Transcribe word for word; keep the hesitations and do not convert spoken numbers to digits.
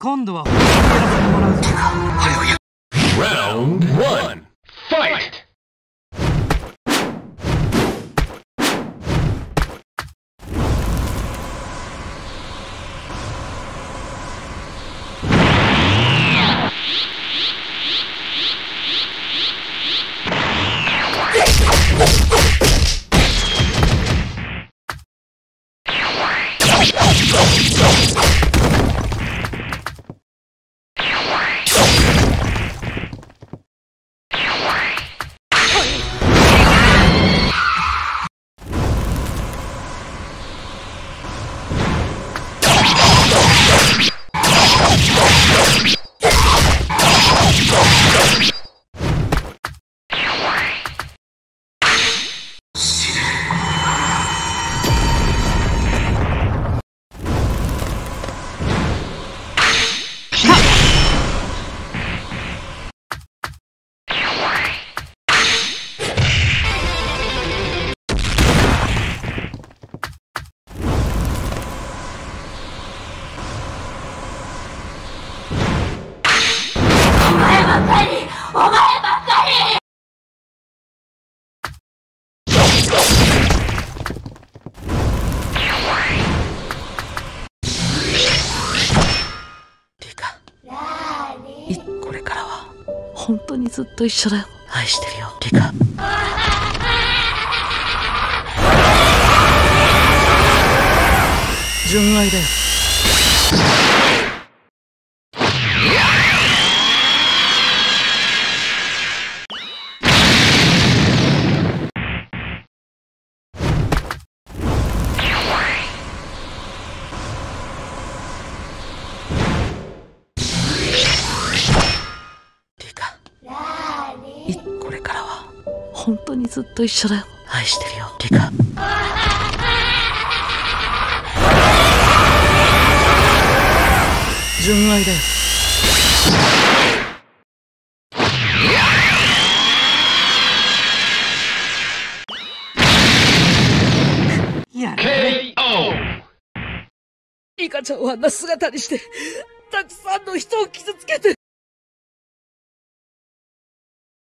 今度は本当にやらせてもらうぞ。 Round one, fight! これからは本当にずっと一緒だよ。愛してるよ、リカ。純愛だよ。これからは本当にずっと一緒だよ。愛してるよ、リカ。純愛だよ。 ケーオー！ リカちゃんをあんな姿にしてたくさんの人を傷つけて。